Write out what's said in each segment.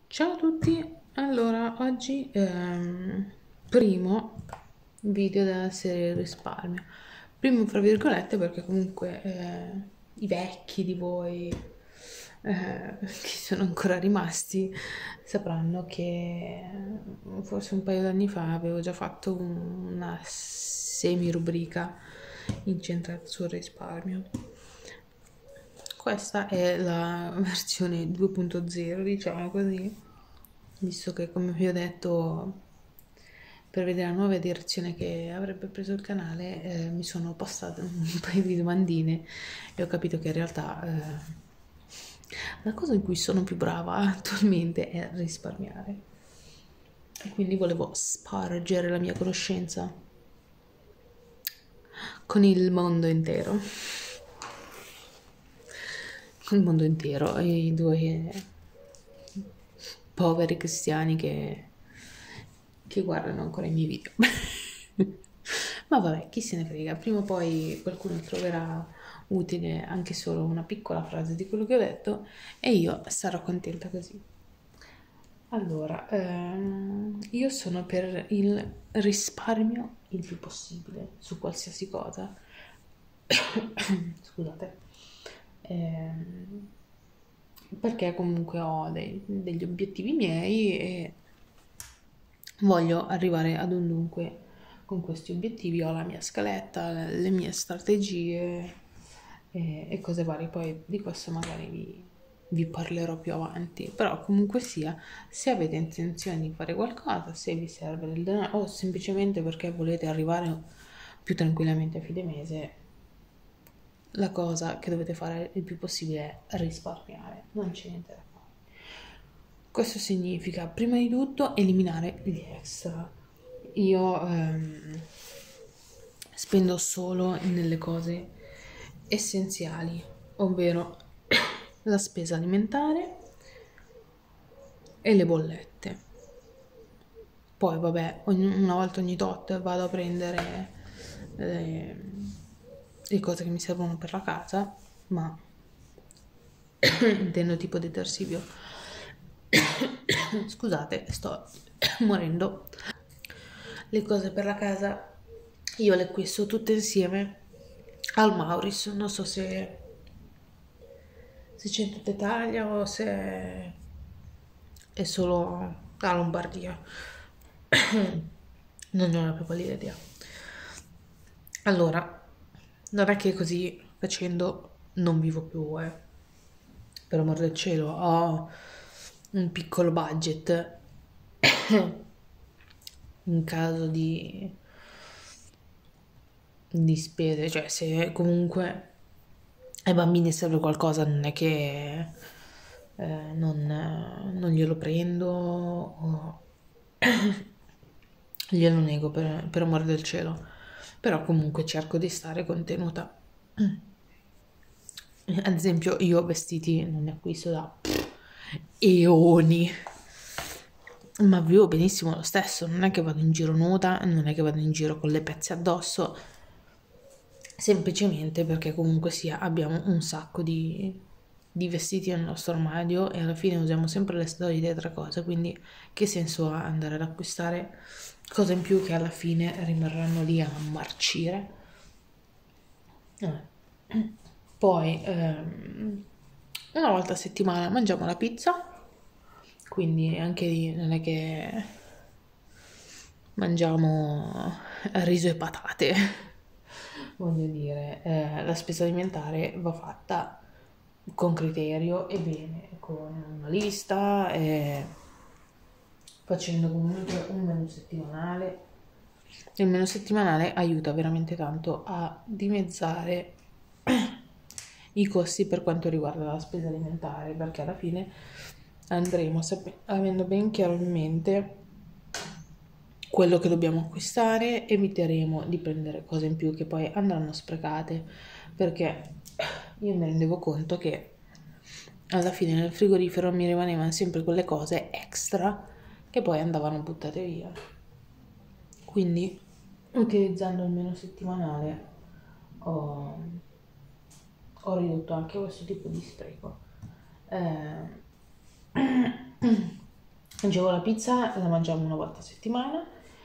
Ciao a tutti, allora oggi primo video della serie risparmio, primo fra virgolette perché comunque i vecchi di voi che sono ancora rimasti sapranno che forse un paio d'anni fa avevo già fatto una semi rubrica incentrata sul risparmio. Questa è la versione 2.0, diciamo così, visto che come vi ho detto, per vedere la nuova direzione che avrebbe preso il canale, mi sono postate un paio di domandine e ho capito che in realtà la cosa in cui sono più brava attualmente è risparmiare. E quindi volevo spargere la mia conoscenza con il mondo intero. Il mondo intero, i due poveri cristiani che guardano ancora i miei video. Ma vabbè, chi se ne frega, prima o poi qualcuno troverà utile anche solo una piccola frase di quello che ho detto e io sarò contenta così. Allora, io sono per il risparmio il più possibile su qualsiasi cosa. Scusate. Perché comunque ho degli obiettivi miei e voglio arrivare ad un dunque con questi obiettivi. Ho la mia scaletta, le mie strategie e cose varie. Poi di questo magari vi parlerò più avanti. Però comunque sia, se avete intenzione di fare qualcosa, se vi serve del denaro o semplicemente perché volete arrivare più tranquillamente a fine mese, la cosa che dovete fare il più possibile è risparmiare, non c'è niente da fare. Questo significa prima di tutto eliminare gli extra. Io spendo solo nelle cose essenziali, ovvero la spesa alimentare e le bollette. Poi vabbè, una volta ogni tot vado a prendere le cose che mi servono per la casa, ma intendo tipo detersivo. Scusate, sto morendo. Le cose per la casa io le acquisto tutte insieme al Mauris. Non so se c'è in tutta Italia o se è solo la Lombardia. Non ne ho proprio l'idea. Allora, non è che così facendo non vivo più, per amor del cielo, ho un piccolo budget in caso di spese, cioè se comunque ai bambini serve qualcosa non è che non glielo prendo o glielo nego per amor del cielo, però comunque cerco di stare contenuta. Ad esempio io vestiti non ne acquisto da eoni, ma vivo benissimo lo stesso, non è che vado in giro nuda, non è che vado in giro con le pezze addosso, semplicemente perché comunque sia abbiamo un sacco di vestiti nel nostro armadio e alla fine usiamo sempre le solite tre cose, quindi che senso ha andare ad acquistare cose in più che alla fine rimarranno lì a marcire? Poi una volta a settimana mangiamo la pizza, quindi anche lì non è che mangiamo riso e patate. Voglio dire, la spesa alimentare va fatta con criterio e bene, con una lista, facendo comunque un menù settimanale. Il menù settimanale aiuta veramente tanto a dimezzare i costi per quanto riguarda la spesa alimentare, perché alla fine andremo avendo ben chiaro in mente quello che dobbiamo acquistare, eviteremo di prendere cose in più che poi andranno sprecate, perché io mi rendevo conto che alla fine nel frigorifero mi rimanevano sempre quelle cose extra che poi andavano buttate via. Quindi utilizzando il menù settimanale ho, ho ridotto anche questo tipo di spreco. Dicevo, la pizza la mangiamo una volta a settimana,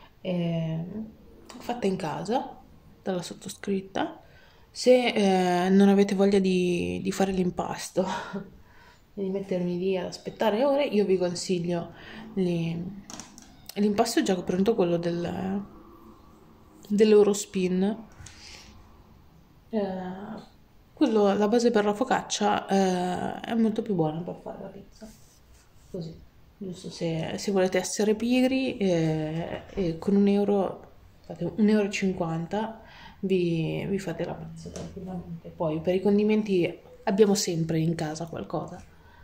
fatta in casa dalla sottoscritta. Se non avete voglia di fare l'impasto e di mettermi lì ad aspettare ore, io vi consiglio l'impasto è già pronto, quello dell'Eurospin. Quello, la base per la focaccia è molto più buona per fare la pizza. Così, giusto se volete essere pigri, e con €1, fate 1,50 € vi fate la pizza tranquillamente. Poi per i condimenti abbiamo sempre in casa qualcosa,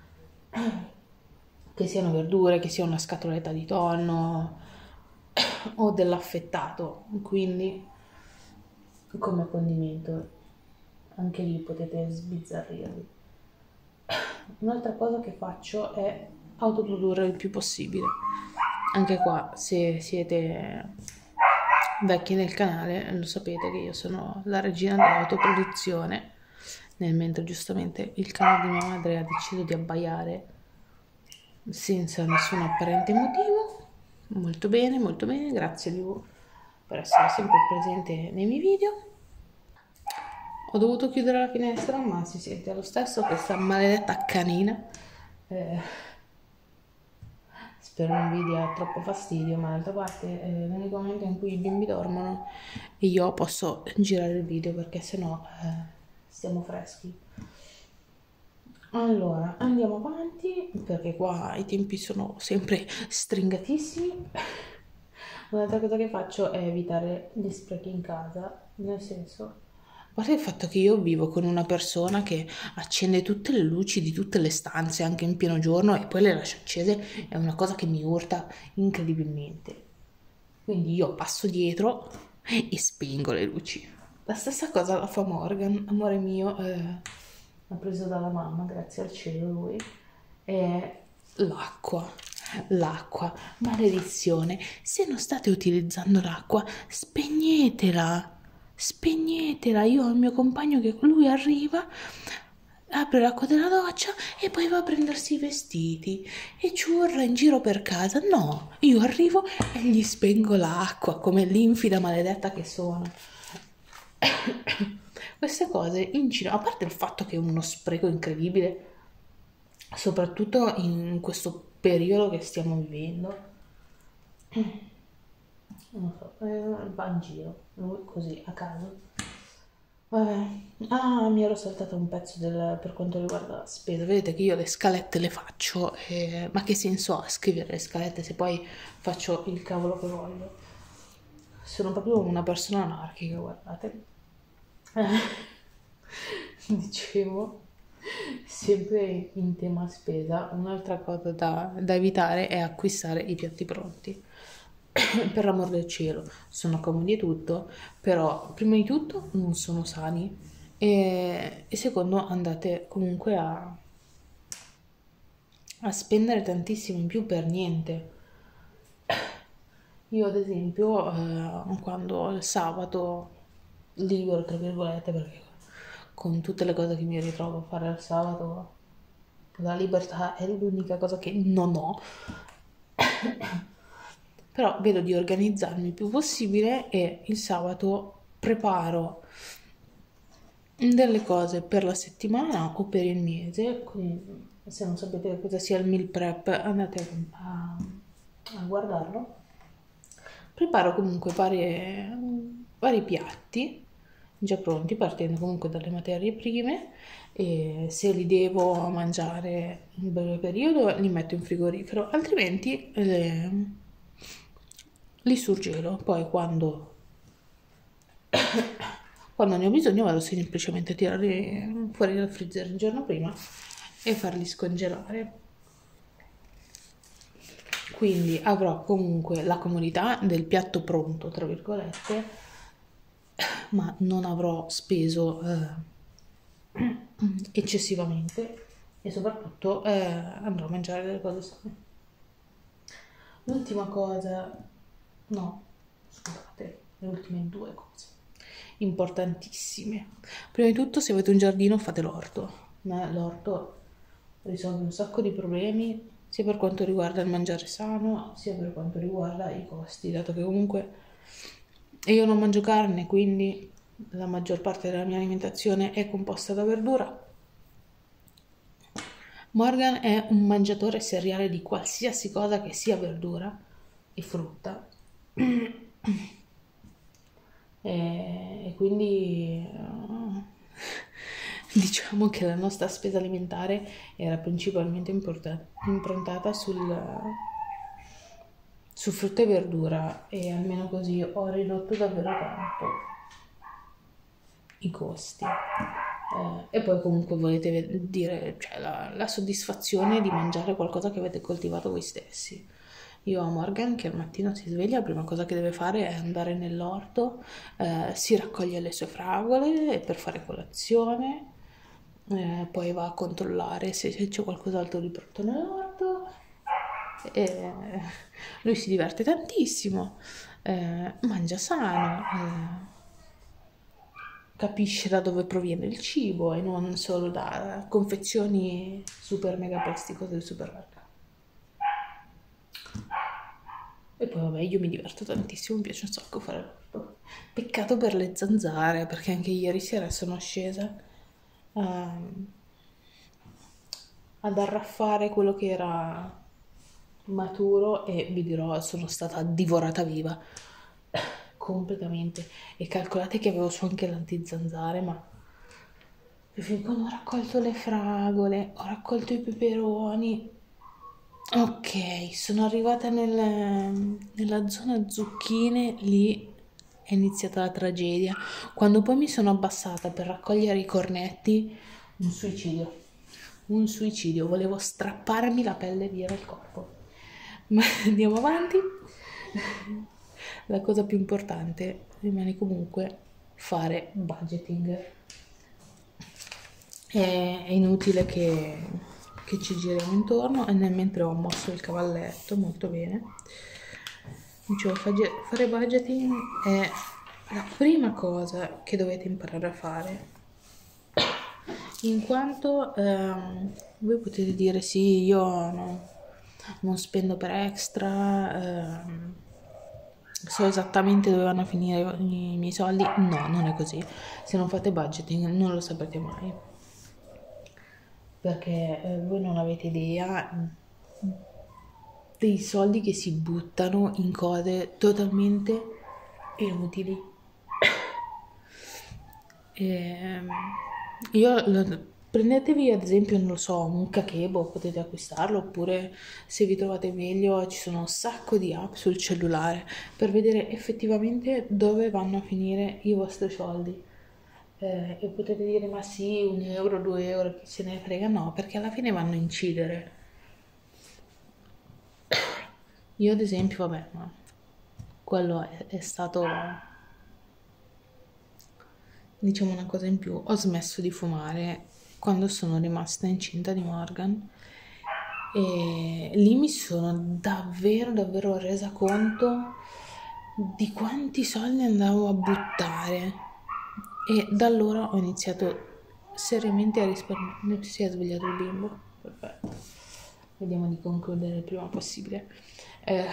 che siano verdure, che sia una scatoletta di tonno o dell'affettato, quindi come condimento anche lì potete sbizzarrirvi. Un'altra cosa che faccio è autoprodurre il più possibile. Anche qua, se siete vecchi nel canale, lo sapete che io sono la regina dell'autoproduzione, nel mentre giustamente il cane di mia madre ha deciso di abbaiare senza nessun apparente motivo. Molto bene, grazie di voi per essere sempre presente nei miei video. Ho dovuto chiudere la finestra, ma si sente lo stesso questa maledetta canina. Spero non vi dia troppo fastidio, ma d'altra parte è l'unico momento in cui i bimbi dormono e io posso girare il video, perché sennò stiamo freschi. Allora, andiamo avanti, perché qua i tempi sono sempre stringatissimi. Un'altra cosa che faccio è evitare gli sprechi in casa, nel senso, a parte il fatto che io vivo con una persona che accende tutte le luci di tutte le stanze anche in pieno giorno e poi le lascia accese, è una cosa che mi urta incredibilmente. Quindi io passo dietro e spengo le luci. La stessa cosa la fa Morgan, amore mio, l'ha preso dalla mamma, grazie al cielo lui, è l'acqua, maledizione. Se non state utilizzando l'acqua, spegnetela. Io ho il mio compagno che lui arriva, apre l'acqua della doccia e poi va a prendersi i vestiti e ciurra in giro per casa. No, io arrivo e gli spengo l'acqua come l'infida maledetta che sono. Queste cose incidono, a parte il fatto che è uno spreco incredibile, soprattutto in questo periodo che stiamo vivendo. Non so, va in giro, lui così a caso. Mi ero saltata un pezzo per quanto riguarda la spesa. Vedete che io le scalette le faccio, ma che senso ha scrivere le scalette se poi faccio il cavolo che voglio? Sono proprio una persona anarchica, guardate. Dicevo, sempre in tema spesa, un'altra cosa da evitare è acquistare i piatti pronti. Per l'amor del cielo, sono comodi e tutto, però prima di tutto non sono sani e secondo andate comunque a spendere tantissimo in più per niente. Io ad esempio quando il sabato libero tra virgolette, perché con tutte le cose che mi ritrovo a fare al sabato la libertà è l'unica cosa che non ho, però vedo di organizzarmi il più possibile e il sabato preparo delle cose per la settimana o per il mese. Quindi se non sapete cosa sia il meal prep, andate a guardarlo. Preparo comunque vari piatti già pronti, partendo comunque dalle materie prime, e se li devo mangiare in un breve periodo li metto in frigorifero, altrimenti li surgelo. Poi quando ne ho bisogno vado semplicemente a tirarli fuori dal freezer il giorno prima e farli scongelare. Quindi avrò comunque la comodità del piatto pronto, tra virgolette, ma non avrò speso eccessivamente e soprattutto andrò a mangiare delle cose sane. L'ultima cosa, no, scusate, le ultime due cose importantissime. Prima di tutto, se avete un giardino, fate l'orto. L'orto risolve un sacco di problemi sia per quanto riguarda il mangiare sano, sia per quanto riguarda i costi, dato che comunque io non mangio carne, quindi la maggior parte della mia alimentazione è composta da verdura. Morgan è un mangiatore seriale di qualsiasi cosa che sia verdura e frutta. E quindi diciamo che la nostra spesa alimentare era principalmente improntata su frutta e verdura, e almeno così ho ridotto davvero tanto i costi. E poi comunque volete dire, cioè, la soddisfazione di mangiare qualcosa che avete coltivato voi stessi. Io ho Morgan che al mattino si sveglia, la prima cosa che deve fare è andare nell'orto, si raccoglie le sue fragole per fare colazione, poi va a controllare se c'è qualcos'altro di pronto nell'orto. E lui si diverte tantissimo, mangia sano, capisce da dove proviene il cibo e non solo da confezioni super mega plasticose del supermercato. E poi vabbè, io mi diverto tantissimo, mi piace un sacco fare l'orto. Peccato per le zanzare, perché anche ieri sera sono scesa ad arraffare quello che era maturo e vi dirò, sono stata divorata viva completamente. E calcolate che avevo su anche l'antizanzare, ma fin quando ho raccolto le fragole, ho raccolto i peperoni. Ok, sono arrivata nella zona zucchine, lì è iniziata la tragedia. Quando poi mi sono abbassata per raccogliere i cornetti, un suicidio, volevo strapparmi la pelle via dal corpo. Ma andiamo avanti. La cosa più importante rimane comunque fare budgeting. È inutile che ci giriamo intorno, e nel mentre ho mosso il cavalletto molto bene. Dicevo, fare budgeting è la prima cosa che dovete imparare a fare, in quanto voi potete dire sì, io non spendo per extra, so esattamente dove vanno a finire i miei soldi. No, non è così. Se non fate budgeting non lo saprete mai, perché voi non avete idea dei soldi che si buttano in cose totalmente inutili. E prendetevi ad esempio, non lo so, un Kakebo, potete acquistarlo, oppure se vi trovate meglio ci sono un sacco di app sul cellulare per vedere effettivamente dove vanno a finire i vostri soldi. E potete dire ma sì, 1 euro, 2 euro, chi se ne frega? No, perché alla fine vanno a incidere. Io ad esempio, vabbè, ma quello è stato, diciamo, una cosa in più. Ho smesso di fumare quando sono rimasta incinta di Morgan, e lì mi sono davvero davvero resa conto di quanti soldi andavo a buttare, e da allora ho iniziato seriamente a risparmiare. Si è svegliato il bimbo, perfetto, vediamo di concludere il prima possibile. Eh,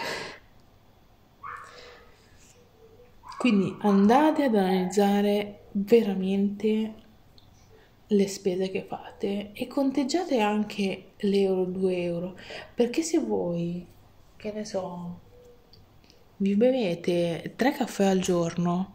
quindi andate ad analizzare veramente le spese che fate e conteggiate anche l'euro, 2 euro, perché se voi, che ne so, vi bevete 3 caffè al giorno,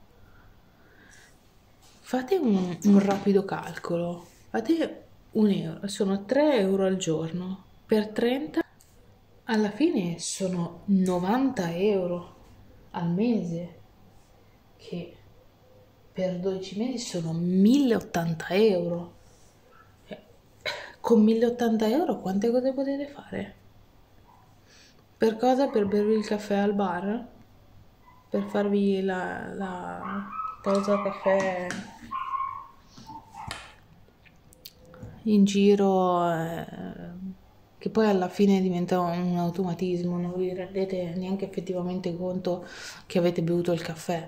fate un rapido calcolo, fate 1 euro, sono 3 euro al giorno, per 30 alla fine sono 90 euro al mese, che per 12 mesi sono 1080 euro. Con 1080 euro quante cose potete fare? Per cosa? Per bervi il caffè al bar? Per farvi la pausa caffè in giro, che poi alla fine diventa un automatismo, non vi rendete neanche effettivamente conto che avete bevuto il caffè.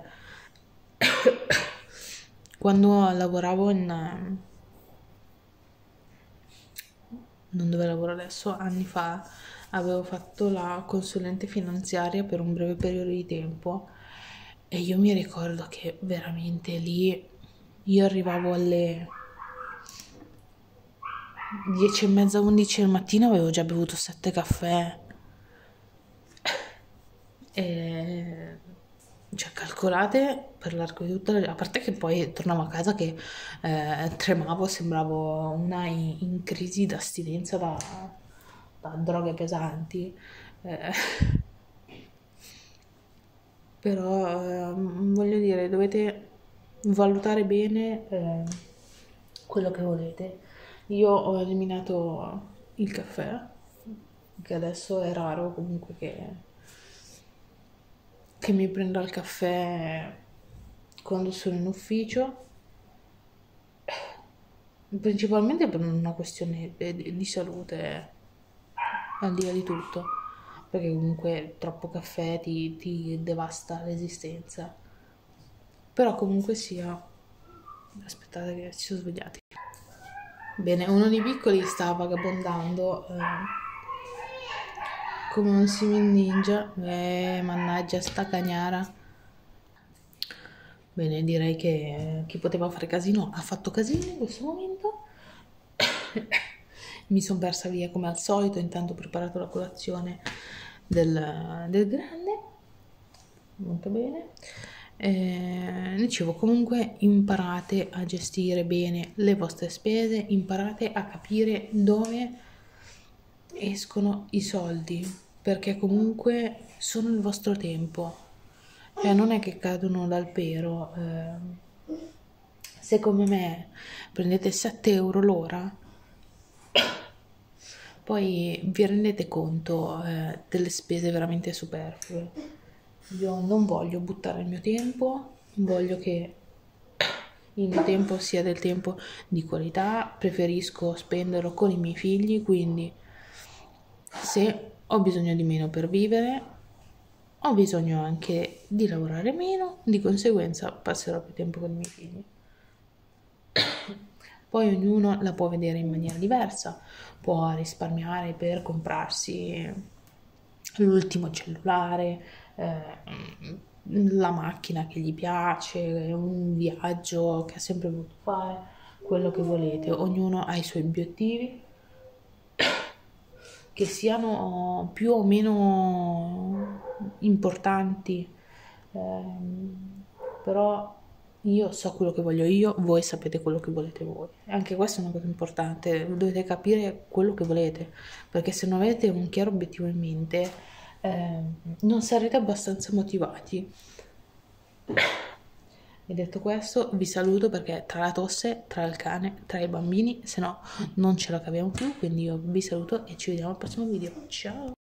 Quando lavoravo non dove lavoro adesso, anni fa avevo fatto la consulente finanziaria per un breve periodo di tempo e io mi ricordo che veramente lì io arrivavo alle 10:30, 11 del mattino, avevo già bevuto 7 caffè. E cioè, calcolate per l'arco di tutta a parte che poi tornavo a casa che tremavo, sembravo una in crisi d'astinenza da droghe pesanti. Eh, però voglio dire, dovete valutare bene quello che volete. Io ho eliminato il caffè, che adesso è raro comunque che mi prenda il caffè quando sono in ufficio, principalmente per una questione di salute, al di là di tutto, perché comunque troppo caffè ti devasta l'esistenza. Però comunque sia, aspettate che ci sono svegliati. Bene, uno dei piccoli sta vagabondando come un simil ninja. Mannaggia sta cagnara. Bene, direi che chi poteva fare casino ha fatto casino in questo momento. Mi sono persa via come al solito, intanto ho preparato la colazione del grande. Molto bene. Dicevo, comunque imparate a gestire bene le vostre spese, imparate a capire dove escono i soldi, perché comunque sono il vostro tempo, cioè non è che cadono dal pero. Se come me prendete 7 euro l'ora, poi vi rendete conto delle spese veramente superflue. Io non voglio buttare il mio tempo, voglio che il mio tempo sia del tempo di qualità, preferisco spenderlo con i miei figli, quindi se ho bisogno di meno per vivere, ho bisogno anche di lavorare meno, di conseguenza passerò più tempo con i miei figli. Poi ognuno la può vedere in maniera diversa, può risparmiare per comprarsi l'ultimo cellulare, la macchina che gli piace, un viaggio che ha sempre voluto fare, quello che volete. Ognuno ha i suoi obiettivi, che siano più o meno importanti, però io so quello che voglio io, voi sapete quello che volete voi. Anche questa è una cosa importante, dovete capire quello che volete, perché se non avete un chiaro obiettivo in mente, non sarete abbastanza motivati. E detto questo, vi saluto perché tra la tosse, tra il cane, tra i bambini, se no non ce la capiamo più, quindi io vi saluto e ci vediamo al prossimo video. Ciao!